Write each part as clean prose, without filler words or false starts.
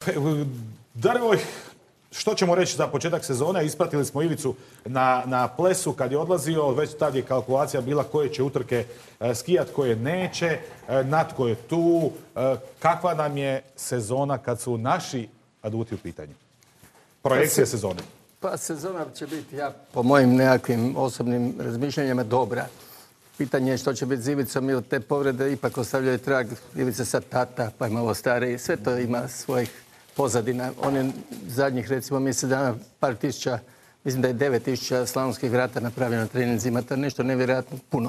Darivoj, što ćemo reći za početak sezone? Ispratili smo Ivicu na plesu kad je odlazio. Već tad je kalkulacija bila koje će utrke skijat, koje neće. Natko je tu. Kakva nam je sezona kad su naši aduti u pitanju? Projekcije sezone. Pa sezona će biti, po mojim nekakvim osobnim razmišljanjima, dobra. Pitanje je što će biti s Ivicom, jer te povrede ipak ostavljaju trag. Ivica sad tata, pa je malo stariji. Sve to ima svojih pozadina. On je zadnjih, recimo, mjesec dana, par tisuća, mislim da je 9000 slalomskih vrata napravljeno na treninzima. To je nešto nevjerojatno puno.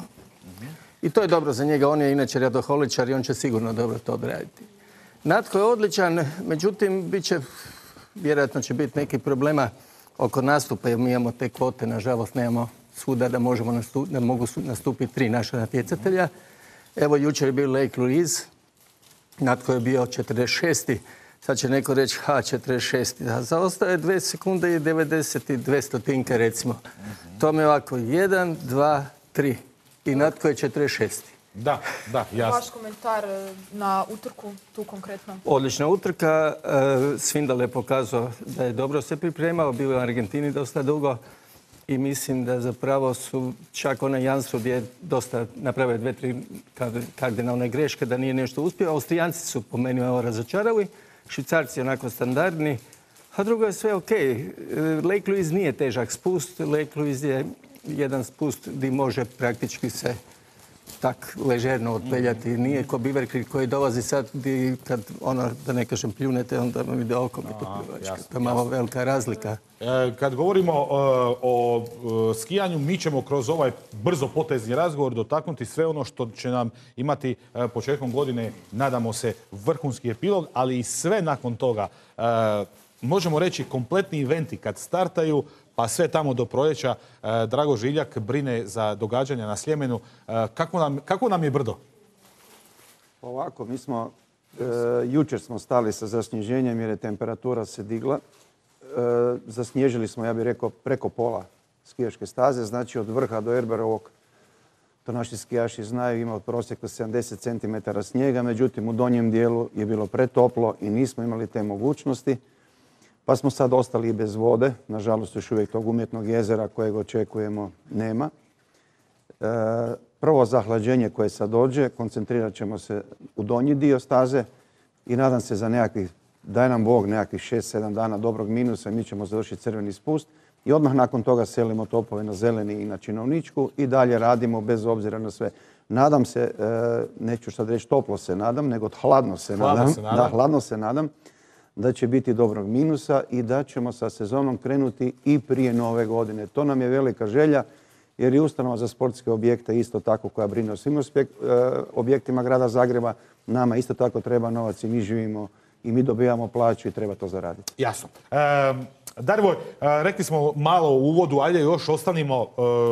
I to je dobro za njega. On je inače radoholičar i on će sigurno dobro to odraditi. Natko je odličan, međutim, vjerojatno će biti neki problema oko nastupa, jer mi imamo te kvote, nažalost, nemamo svuda da mogu nastupiti 3 naša natjecatelja. Evo, jučer je bio Lake Louise, Natko je bio 46. Sad će neko reći, 46. A zaostaje 2 sekunde i 92 stotinke, recimo. To mi je ovako, 1, 2, 3. I Natko je 46. Da, jasno. Vaš komentar na utrku, tu konkretno? Odlična utrka. Svindal je pokazao da je dobro se pripremao. Bio je u Argentini dosta dugo. I mislim da zapravo su čak onaj Jansrud je dosta napravio 2-3 kardinalne greške, da nije nešto uspio. Austrijanci su po meni razočarali. Švicarci onako standardni. A drugo je sve ok. Lake Louise nije težak spust. Lake Louise je jedan spust gdje može praktički se tak ležerno otpeljati. Nije ko Beaver Creek koji dolazi sad gdje kad da ne kažem pljunete, onda vam ide oko mi to pljuvačka. To je malo velika razlika. Kad govorimo o skijanju, mi ćemo kroz ovaj brzo potezni razgovor dotaknuti sve ono što će nam imati početkom godine, nadamo se, vrhunski epilog, ali i sve nakon toga. Možemo reći kompletni eventi kad startaju, pa sve tamo do proljeća. Drago Žiljak brine za događanja na Sljemenu. Kako nam je brdo? Ovako, mi smo, jučer smo stali sa zasnježenjem jer je temperatura se digla. Zasnježili smo, ja bih rekao, preko pola skijaške staze, znači od vrha do Erberovog, to naši skijaši znaju, ima prosjek 70 cm snijega, međutim u donjem dijelu je bilo pretoplo i nismo imali te mogućnosti. Pa smo sad ostali i bez vode. Nažalost, još uvijek tog umjetnog jezera kojeg očekujemo nema. Prvo zahlađenje koje sad dođe, koncentrirat ćemo se u donji dio staze i nadam se za nekakvih, daj nam Bog, nekakvih 6-7 dana dobrog minusa, mi ćemo završiti crveni spust i odmah nakon toga selimo topove na zeleni i na činovničku i dalje radimo bez obzira na sve. Nadam se, neću sad reći toplo se nadam, nego hladno se nadam. Da, hladno se nadam da će biti dobrog minusa i da ćemo sa sezonom krenuti i prije nove godine. To nam je velika želja jer je ustanova za sportske objekte isto tako koja brine o svim objektima grada Zagreba. Nama isto tako treba novac i mi živimo i mi dobijamo plaću i treba to zaraditi. Jasno. Darivoj, rekli smo malo u uvodu, ajde još ostanimo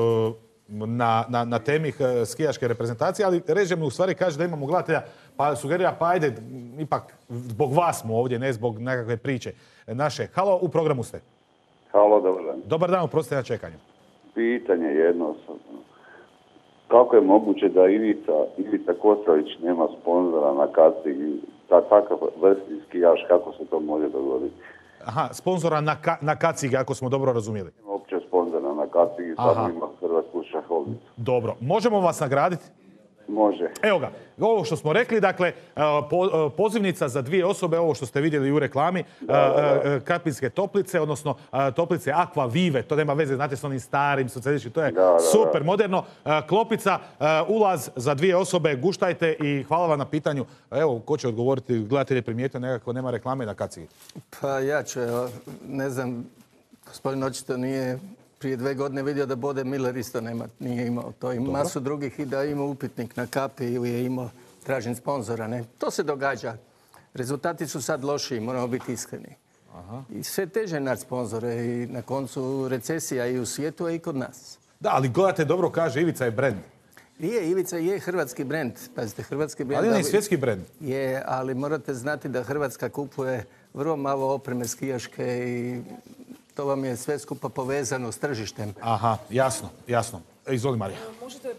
na temi skijaške reprezentacije, ali režim u stvari kaže da imamo gledatelja, pa sugerira, pa ajde, ipak zbog vas smo ovdje, ne zbog nekakve priče naše. Halo, u programu ste. Halo, dobar dan. Dobar dan, oprostite na čekanju. Pitanje jednostavno. Kako je moguće da Ivica Kostović nema sponzora na kacigi, takav vrstni skijaš, kako se to može dogoditi? Aha, sponzora na kacigi, ako smo dobro razumjeli. Uopće sponzora na kacigi, sad ima hrvatsku šahovnicu. Dobro, možemo vas nagraditi? Može. Evo ga, ovo što smo rekli, dakle, pozivnica za 2 osobe, ovo što ste vidjeli u reklami, Krapinske toplice, odnosno toplice Aqua Vive, to nema veze, znate, s onim starim socijalističkim, to je super moderno. Klopica, ulaz za 2 osobe, guštajte i hvala vam na pitanju. Evo, ko će odgovoriti, gledatelj je primijetio nekako nema reklame na kacigi. Pa ja ću, ne znam, gospodin očito nije prije 2 godine vidio da Bode Miller isto nije imao to i masu drugih i da je imao upitnik na kapi ili je imao tražen sponzora. Ne? To se događa. Rezultati su sad lošiji, moramo biti iskreni. I sve teže naći sponzore i na koncu recesija i u svijetu, a i kod nas. Da, ali gledate, dobro kaže, Ivica je brend. Ivica je hrvatski brend. Pazite, hrvatski brend. Ali on je svjetski brend. Je, ali morate znati da Hrvatska kupuje vrlo malo opreme skijaške i to vam je sve skupa povezano s tržištem. Aha, jasno. Izvoli, Marija. Možete prokomentirati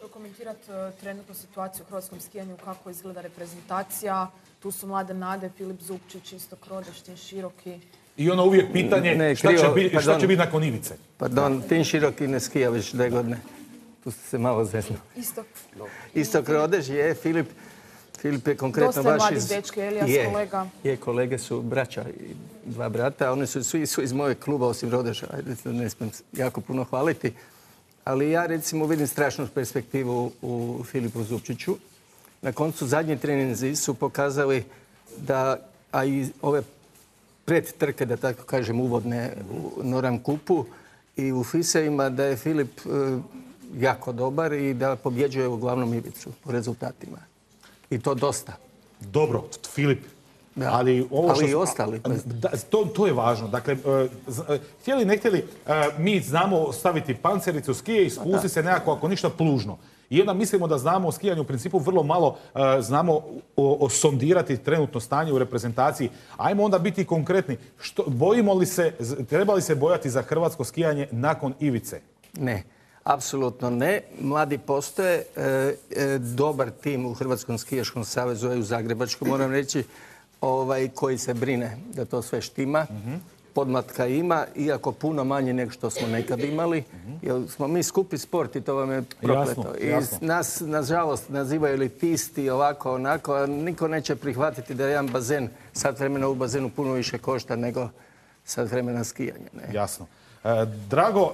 komentirati trenutnu situaciju u hrvatskom skijanju, kako izgleda reprezentacija? Tu su mlade nade, Filip Zupčić, isto Krodeš, Tin Široki. I ono uvijek pitanje šta će biti nakon Ivice? Pardon, Tin Široki ne skija već 2 godine. Tu ste se malo zeznuli. Isto Krodeš je, Filip je konkretno baš baš iz... Dosta je mladih dečki, Elijas kolega. Kolege su braća i 2 brata. Oni su svi iz mojeg kluba, osim Rodeša. Ajde, ne smijem jako puno hvaliti. Ali ja recimo vidim strašnu perspektivu u Filipu Zupčiću. Na koncu zadnji treninzi su pokazali da, a i ove predtrke, da tako kažem, uvodne u Noram Kupu i u Fisejima, da je Filip jako dobar i da pobjeđuje uglavnom Ivicu po rezultatima. I to dosta. Dobro, Filip. Da. Ali i ostali. To je važno. Dakle, htjeli ne htjeli, mi znamo staviti pancericu, skije i spustiti se nekako, ako ništa, plužno. I onda mislimo da znamo o skijanju u principu vrlo malo znamo sondirati trenutno stanje u reprezentaciji. Ajmo onda biti konkretni. Bojimo li se, treba li se bojati za hrvatsko skijanje nakon Ivice? Ne. Apsolutno ne. Mladi postoje. Dobar tim u Hrvatskom skijaškom savezu i u Zagrebačkom, moram reći, koji se brine da to sve štima. Podmlatka ima, iako puno manje nego što smo nekad imali. Jer smo mi skupi sport i to vam je prokleto. Jasno. I nas, nažalost, nazivaju elitisti, ovako, onako, a niko neće prihvatiti da jedan bazen, sat vremena u bazenu puno više košta nego sat vremena skijanja. Ne? Jasno. Drago,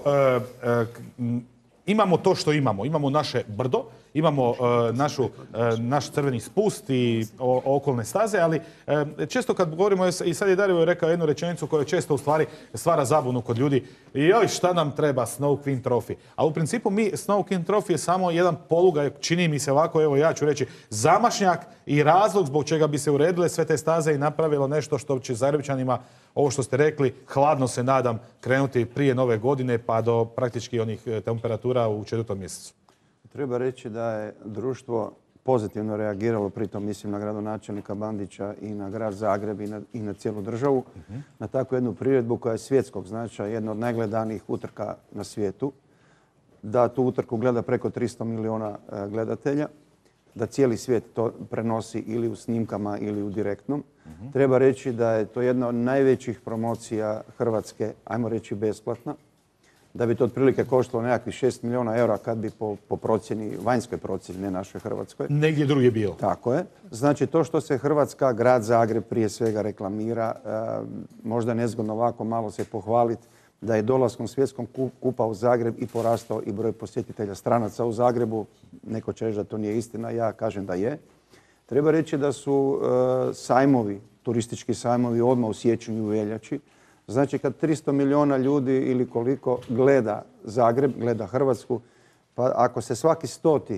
imamo to što imamo. Imamo naše brdo, imamo naš crveni spust i okolne staze, ali često kad govorimo, i sad je Dario rekao jednu rečenicu koja često u stvari stvara zabunu kod ljudi. Joj, šta nam treba Snow Queen Trophy? A u principu Snow Queen Trophy je samo jedan poluga, čini mi se ovako, evo ja ću reći, zamašnjak i razlog zbog čega bi se uredile sve te staze i napravilo nešto što će Zagrebčanima, ovo što ste rekli, hladno se nadam, krenuti prije nove godine pa do praktički onih temperatura u 4. mjesecu. Treba reći da je društvo pozitivno reagiralo, pritom mislim na gradonačelnika Bandića i na grad Zagreb i na cijelu državu, na takvu jednu priredbu koja je svjetskog značaja, jedna od najgledanijih utrka na svijetu, da tu utrku gleda preko 300 milijuna gledatelja, da cijeli svijet to prenosi ili u snimkama ili u direktnom. Treba reći da je to jedna od najvećih promocija Hrvatske, ajmo reći besplatna, da bi to otprilike koštalo nekakvih 6 milijuna eura kad bi po procjeni, vanjskoj procjeni, ne našoj Hrvatskoj. Negdje drugdje bilo. Tako je. Znači to što se Hrvatska, grad Zagreb prije svega reklamira, možda nezgodno ovako malo se pohvaliti da je dolaskom svjetskog kupa u Zagreb i porastao i broj posjetitelja stranaca u Zagrebu. Neko će reći da to nije istina, ja kažem da je. Treba reći da su sajmovi, turistički sajmovi odmah u siječnju i u veljači. Znači kad 300 milijuna ljudi ili koliko gleda Zagreb, gleda Hrvatsku, pa ako se svaki 100.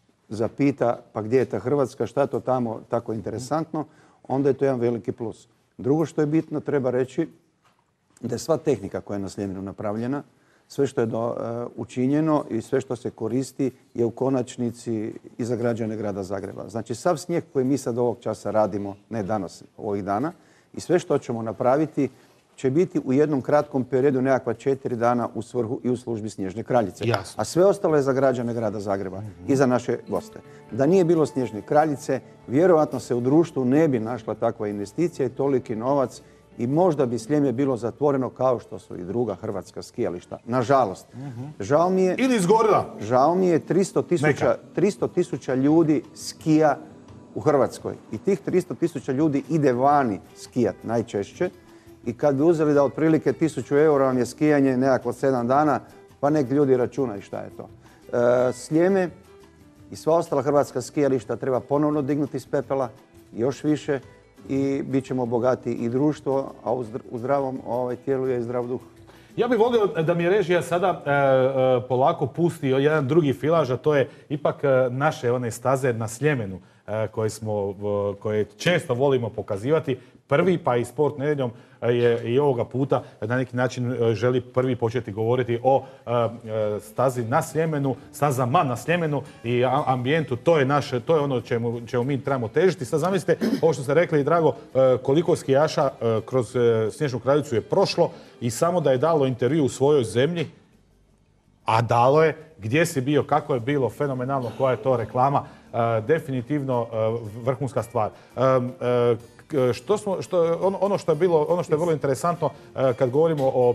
zapita pa gdje je ta Hrvatska, šta je to tamo tako interesantno, onda je to jedan veliki plus. Drugo što je bitno, treba reći da je sva tehnika koja je na Sljemenu napravljena, sve što je učinjeno i sve što se koristi je u konačnici i za građane grada Zagreba. Znači sav snijeg koji mi sad ovog časa radimo, ne danas, ovih dana, i sve što ćemo napraviti će biti u jednom kratkom periodu nekakva 4 dana u svrhu i u službi Snježne kraljice. Jasno. A sve ostalo je za građane grada Zagreba i za naše goste. Da nije bilo Snježne kraljice, vjerojatno se u društvu ne bi našla takva investicija i toliki novac i možda bi Sljeme bilo zatvoreno kao što su i druga hrvatska skijališta. Nažalost. Žao mi je... Ili izgorila. Žao mi je 300 tisuća ljudi skija u Hrvatskoj. I tih 300 tisuća ljudi ide vani skijat najčešće. I kad bi uzeli da otprilike 1000 eura vam je skijanje nekako 7 dana, pa nek ljudi računaju šta je to. Sljeme i sva ostala hrvatska skijališta treba ponovno dignuti iz pepela, još više, i bit ćemo bogati i društvo, a u zdravom tijelu je i zdrav duh. Ja bih volio da mi režija sada polako pusti jedan drugi filaž, a to je ipak naše one staze na Sljemenu koje često volimo pokazivati. Prvi, pa i Sport nedjeljom je i ovoga puta na neki način želi prvi početi govoriti o stazi na Sljemenu, stazama na Sljemenu i ambijentu. To je ono čemu mi trebamo težiti. Sad zamislite ovo što ste rekli, Drago, koliko skijaša kroz Snježnu kraljicu je prošlo i samo da je dalo intervju u svojoj zemlji, a dalo je gdje si bio, kako je bilo, fenomenalno, koja je to reklama, definitivno vrhunska stvar. Ono što je vrlo interesantno kad govorimo o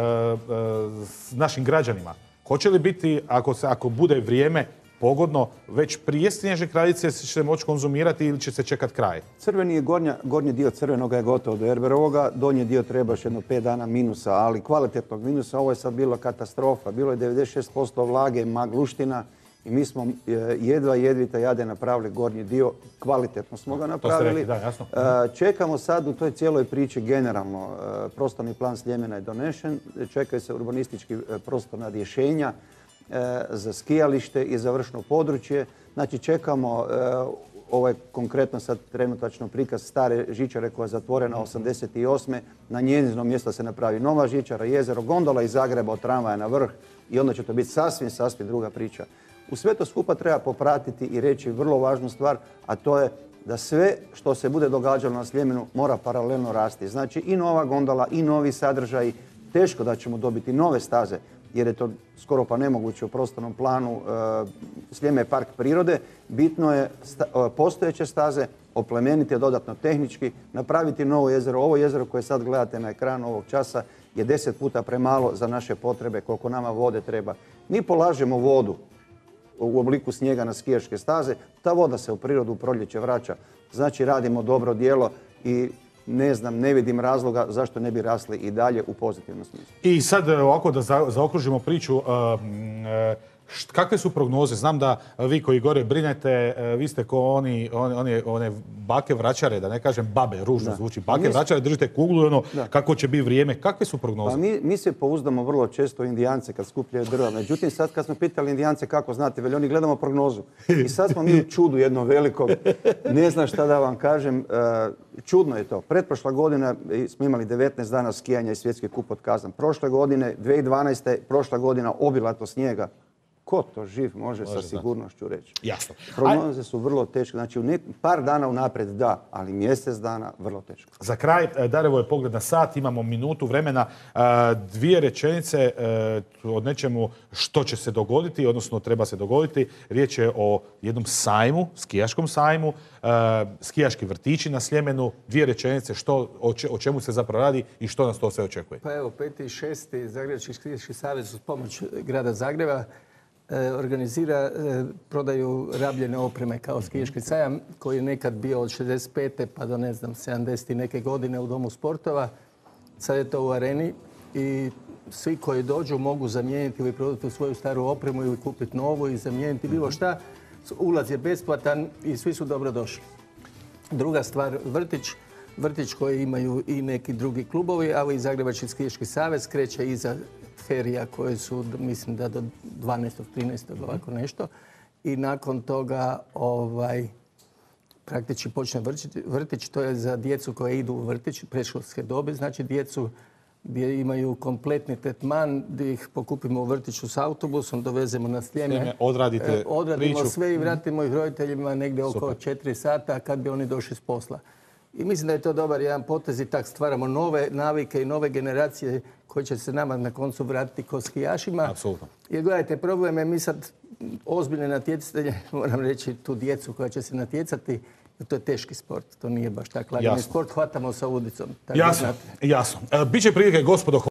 našim građanima, hoće li biti, ako bude vrijeme pogodno, već prije Snježne kraljice će se moći konzumirati ili će se čekati kraj? Crveni je gornji dio crvenoga je gotovo do Erberovoga, donji dio treba još jedno 5 dana minusa, ali kvalitetnog minusa. Ovo je sad bilo katastrofa. Bilo je 96% vlage, magluština i mi smo jedvita jade napravili gornji dio. Kvalitetno smo ga napravili. To ste rekli, da, jasno. Čekamo sad u toj cijeloj priči generalno. Prostorni plan Sljemena je donešen, čekaju se urbanistički prostorna rješenja za skijalište i za vršno područje. Znači čekamo ovaj konkretno sad trenutačno prikaz stare žičare koja je zatvorena 88. Na njezino mjesto se napravi nova žičara, jezero, gondola iz Zagreba od tramvaja na vrh i onda će to biti sasvim druga priča. U sve to skupa treba popratiti i reći vrlo važnu stvar, a to je da sve što se bude događalo na Sljemenu mora paralelno rasti. Znači i nova gondola i novi sadržaj. Teško da ćemo dobiti nove staze, jer je to skoro pa nemoguće u prostornom planu. Sljeme je park prirode. Bitno je postojeće staze oplemeniti dodatno tehnički, napraviti novo jezero. Ovo jezero koje sad gledate na ekranu ovog časa je 10 puta premalo za naše potrebe koliko nama vode treba. Mi polažemo vodu u obliku snijega na skijaške staze. Ta voda se u prirodu u proljeće vraća. Znači radimo dobro djelo i ne vidim razloga zašto ne bi rasli i dalje u pozitivnom smislu. I sad ovako da zaokružimo priču, kakve su prognoze? Znam da vi koji gore brinete, vi ste ko one bake vraćare, da ne kažem babe, ružno zvuči, bake vraćare, držite kuglu i kako će biti vrijeme. Kakve su prognoze? Pa mi se pouzdamo vrlo često u Indijance kad skupljaju drva. Međutim, sad kad smo pitali Indijance kako znate, veli oni gledamo prognozu. I sad smo mi u čudu jednom velikom. Ne znam šta da vam kažem. Čudno je to. Pretprošla godina smo imali 19 dana skijanja i svjetski kup otkazan. Prošle godine, 2012. prošla godina obilato snijega. Ko to živ može sa sigurnošću reći? Jasno. Prognoze su vrlo teške. Znači, par dana unaprijed da, ali mjesec dana vrlo teško. Za kraj, Darevo je pogled na sat, imamo minutu vremena. 2 rečenice o nečemu što će se dogoditi, odnosno treba se dogoditi. Riječ je o jednom sajmu, skijaškom sajmu, skijaški vrtići na Sljemenu. 2 rečenice o čemu se zapravo radi i što nas to sve očekuje. Pa evo, 5. i 6. Zagrebački skijaški savez uz pomoć grada Zagreba organizira prodaju rabljene opreme kao skijaški sajam koji je nekad bio od 65. pa do 70. neke godine u Domu sportova. Sad je to u areni i svi koji dođu mogu zamijeniti ili prodati svoju staru opremu ili kupiti novu i zamijeniti bilo šta. Ulaz je besplatan i svi su dobro došli. Druga stvar, vrtić koji imaju i neki drugi klubovi, ali i Zagrebački skijaški savez kreće iza ferija koje su, mislim da do 12. 13. ovako nešto. I nakon toga praktički počne vrtić. To je za djecu koje idu u vrtić, predškolske dobe. Znači djecu gdje imaju kompletni tretman, gdje ih pokupimo u vrtiću s autobusom, dovezemo na Sljeme. Odradimo priču. Sve i vratimo ih roditeljima negdje oko 4 sata kad bi oni došli s posla. I mislim da je to dobar jedan potez i tak stvaramo nove navike i nove generacije koje će se nama na koncu vratiti ko skijašima. Apsolutno. Jer gledajte, problem je mi sad ozbiljne natjecatelje, moram reći tu djecu koja će se natjecati, to je teški sport, to nije baš tako lagani sport, hvatamo sa udicom. Jasno. Biće prilike, gospodo.